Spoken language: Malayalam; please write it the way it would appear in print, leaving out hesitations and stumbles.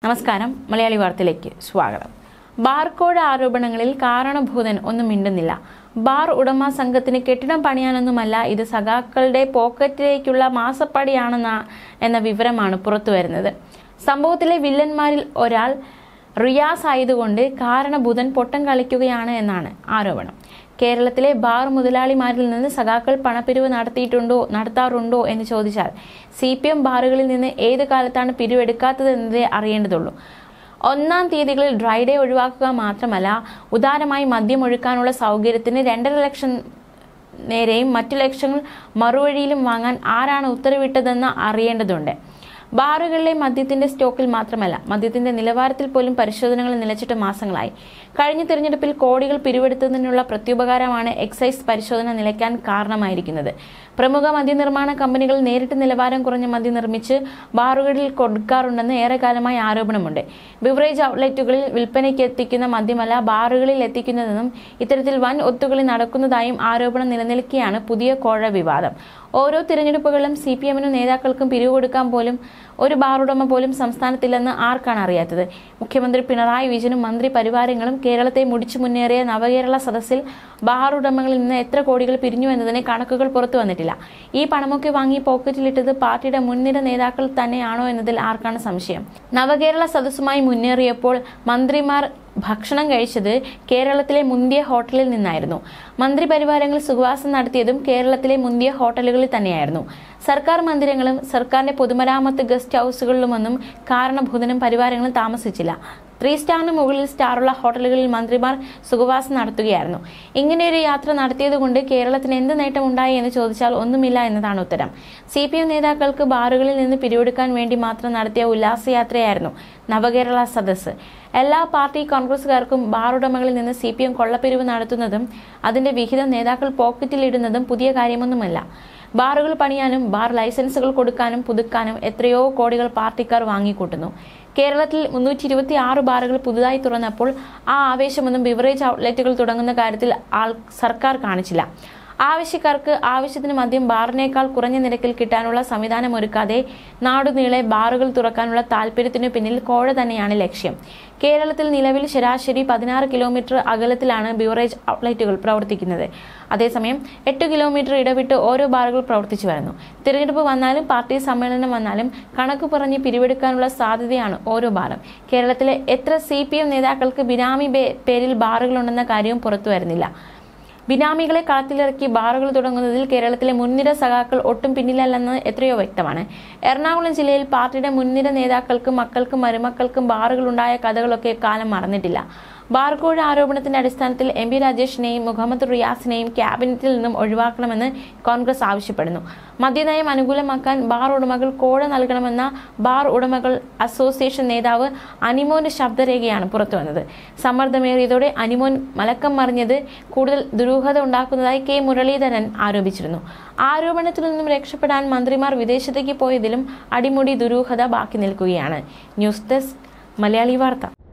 നമസ്കാരം, മലയാളി വാർത്തയിലേക്ക് സ്വാഗതം. ബാർകോഴ ആരോപണങ്ങളിൽ കാരണഭൂതൻ ഒന്നും മിണ്ടുന്നില്ല. ബാർ ഉടമ സംഘത്തിന് കെട്ടിടം പണിയാനൊന്നുമല്ല, ഇത് സഖാക്കളുടെ പോക്കറ്റിലേക്കുള്ള മാസപ്പടിയാണെന്ന വിവരമാണ് പുറത്തുവരുന്നത്. സംഭവത്തിലെ വില്ലന്മാരിൽ ഒരാൾ റിയാസ് ആയതുകൊണ്ട് കാരണഭൂതൻ പൊട്ടം കളിക്കുകയാണ് എന്നാണ് ആരോപണം. കേരളത്തിലെ ബാർ മുതലാളിമാരിൽ നിന്ന് സഖാക്കൾ പണപ്പിരിവ് നടത്താറുണ്ടോ എന്ന് ചോദിച്ചാൽ CPM ബാറുകളിൽ നിന്ന് ഏത് കാലത്താണ് പിരിവെടുക്കാത്തതെന്നതേ അറിയേണ്ടതുള്ളൂ. 1-ാം തീയതികളിൽ ഡ്രൈ ഡേ ഒഴിവാക്കുക മാത്രമല്ല, ഉദാരമായി മദ്യം ഒഴുക്കാനുള്ള സൗകര്യത്തിന് 2.5 ലക്ഷം നേരെയും മറ്റു ലക്ഷങ്ങൾ മറുവഴിയിലും വാങ്ങാൻ ആരാണ് ഉത്തരവിട്ടതെന്ന് അറിയേണ്ടതുണ്ട്. ബാറുകളിലെ മദ്യത്തിന്റെ സ്റ്റോക്കിൽ മാത്രമല്ല, മദ്യത്തിന്റെ നിലവാരത്തിൽ പോലും പരിശോധനകൾ നിലച്ചിട്ട് മാസങ്ങളായി. കഴിഞ്ഞ തിരഞ്ഞെടുപ്പിൽ കോടികൾ പിരിവെടുത്തതിനുള്ള പ്രത്യുപകാരമാണ് എക്സൈസ് പരിശോധന നിലയ്ക്കാൻ കാരണമായിരിക്കുന്നത്. പ്രമുഖ മദ്യനിർമ്മാണ കമ്പനികൾ നേരിട്ട് നിലവാരം കുറഞ്ഞ മദ്യം നിർമ്മിച്ച് ബാറുകളിൽ കൊടുക്കാറുണ്ടെന്ന് ഏറെക്കാലമായി ആരോപണമുണ്ട്. ബിവറേജ് ഔട്ട്ലെറ്റുകളിൽ വിൽപ്പനയ്ക്ക് എത്തിക്കുന്ന മദ്യമല്ല ബാറുകളിൽ എത്തിക്കുന്നതെന്നും ഇത്തരത്തിൽ വൻ ഒത്തുകളി നടക്കുന്നതായും ആരോപണം നിലനിൽക്കെയാണ് പുതിയ കോഴ വിവാദം. ഓരോ തിരഞ്ഞെടുപ്പുകളിലും CPM-നും നേതാക്കൾക്കും പിരിവ് കൊടുക്കാൻ പോലും ഒരു ബാറുടമ പോലും സംസ്ഥാനത്തില്ലെന്ന് ആർക്കാണ് അറിയാത്തത്? മുഖ്യമന്ത്രി പിണറായി വിജയനും മന്ത്രി പരിവാരങ്ങളും കേരളത്തെ മുടിച്ചു മുന്നേറിയ നവകേരള സദസ്സിൽ ബാറുടമകളിൽ നിന്ന് എത്ര കോടികൾ പിരിഞ്ഞു എന്നതിന് കണക്കുകൾ പുറത്തു വന്നിട്ടില്ല. ഈ പണമൊക്കെ വാങ്ങി പോക്കറ്റിലിട്ടത് പാർട്ടിയുടെ മുൻനിര നേതാക്കൾ തന്നെയാണോ എന്നതിൽ ആർക്കാണ് സംശയം? നവകേരള സദസ്സുമായി മുന്നേറിയപ്പോൾ മന്ത്രിമാർ ഭക്ഷണം കഴിച്ചത് കേരളത്തിലെ മുന്തിയ ഹോട്ടലിൽ നിന്നായിരുന്നു. മന്ത്രി പരിവാരങ്ങൾ സുഖവാസം നടത്തിയതും കേരളത്തിലെ മുന്തിയ ഹോട്ടലുകളിൽ തന്നെയായിരുന്നു. സർക്കാർ മന്ദിരങ്ങളും സർക്കാരിന്റെ പൊതുമരാമത്ത് ഗസ്റ്റ് ഹൌസുകളിലുമൊന്നും കാരണഭൂതനും പരിവാരങ്ങളും താമസിച്ചില്ല. 3 സ്റ്റാറിന് മുകളിൽ സ്റ്റാറുള്ള ഹോട്ടലുകളിൽ മന്ത്രിമാർ സുഖവാസം നടത്തുകയായിരുന്നു. ഇങ്ങനെയൊരു യാത്ര നടത്തിയതുകൊണ്ട് കേരളത്തിന് എന്ത് നേട്ടമുണ്ടായി എന്ന് ചോദിച്ചാൽ ഒന്നുമില്ല എന്നതാണ് ഉത്തരം. CPM നേതാക്കൾക്ക് ബാറുകളിൽ നിന്ന് പിരിവെടുക്കാൻ വേണ്ടി മാത്രം നടത്തിയ ഉല്ലാസയാത്രയായിരുന്നു നവകേരള സദസ്സ്. എല്ലാ പാർട്ടി കോൺഗ്രസുകാർക്കും ബാറുടമകളിൽ നിന്ന് CPM കൊള്ളപ്പിരിവ് നടത്തുന്നതും അതിന്റെ വിഹിതം നേതാക്കൾ പോക്കറ്റിലിടുന്നതും പുതിയ കാര്യമൊന്നുമല്ല. ബാറുകൾ പണിയാനും ബാർ ലൈസൻസുകൾ കൊടുക്കാനും പുതുക്കാനും എത്രയോ കോടികൾ പാർട്ടിക്കാർ വാങ്ങിക്കൂട്ടുന്നു. കേരളത്തിൽ 326 ബാറുകൾ പുതുതായി തുറന്നപ്പോൾ ആ ആവേശമൊന്നും ബിവറേജ് ഔട്ട്ലെറ്റുകൾ തുടങ്ങുന്ന കാര്യത്തിൽ സർക്കാർ കാണിച്ചില്ല. ആവശ്യക്കാർക്ക് ആവശ്യത്തിന് മദ്യം ബാറിനേക്കാൾ കുറഞ്ഞ നിരക്കിൽ കിട്ടാനുള്ള സംവിധാനം ഒരുക്കാതെ നാടുനീളെ ബാറുകൾ തുറക്കാനുള്ള താല്പര്യത്തിനു പിന്നിൽ കോഴ തന്നെയാണ് ലക്ഷ്യം. കേരളത്തിൽ നിലവിൽ ശരാശരി 16 കിലോമീറ്റർ അകലത്തിലാണ് ബിവറേജ് ഔട്ട്ലെറ്റുകൾ പ്രവർത്തിക്കുന്നത്. അതേസമയം 8 കിലോമീറ്റർ ഇടവിട്ട് ഓരോ ബാറുകൾ പ്രവർത്തിച്ചു വരുന്നു. തിരഞ്ഞെടുപ്പ് വന്നാലും പാർട്ടി സമ്മേളനം വന്നാലും കണക്ക് പറഞ്ഞ് പിരിവെടുക്കാനുള്ള സാധ്യതയാണ് ഓരോ ബാറും. കേരളത്തിലെ എത്ര CPM നേതാക്കൾക്ക് ബിനാമി പേരിൽ ബാറുകളുണ്ടെന്ന കാര്യവും പുറത്തു വരുന്നില്ല. ബിനാമികളെ കളത്തിലിറക്കി ബാറുകൾ തുടങ്ങുന്നതിൽ കേരളത്തിലെ മുൻനിര സഖാക്കൾ ഒട്ടും പിന്നിലല്ലെന്ന് എത്രയോ വ്യക്തമാണ്. എറണാകുളം ജില്ലയിൽ പാർട്ടിയുടെ മുൻനിര നേതാക്കൾക്കും മക്കൾക്കും മരുമക്കൾക്കും ബാറുകളുണ്ടായ കഥകളൊക്കെ കാലം മറന്നിട്ടില്ല. ബാർകോഴ ആരോപണത്തിന്റെ അടിസ്ഥാനത്തിൽ MP രാജേഷിനെയും മുഹമ്മദ് റിയാസിനെയും ക്യാബിനറ്റിൽ നിന്നും ഒഴിവാക്കണമെന്ന് കോൺഗ്രസ് ആവശ്യപ്പെടുന്നു. മദ്യനയം അനുകൂലമാക്കാൻ ബാർ ഉടമകൾ കോഴ നൽകണമെന്ന ബാർ ഉടമകൾ അസോസിയേഷൻ നേതാവ് അനിമോന്റെ ശബ്ദരേഖയാണ് പുറത്തുവന്നത്. സമ്മർദ്ദമേറിയതോടെ അനിമോൻ മലക്കം മറിഞ്ഞത് കൂടുതൽ ദുരൂഹത ഉണ്ടാക്കുന്നതായി K മുരളീധരൻ ആരോപിച്ചിരുന്നു. ആരോപണത്തിൽ നിന്നും രക്ഷപ്പെടാൻ മന്ത്രിമാർ വിദേശത്തേക്ക് പോയതിലും അടിമുടി ദുരൂഹത ബാക്കി നിൽക്കുകയാണ്. ന്യൂസ് ഡെസ്ക്, മലയാളി വാർത്ത.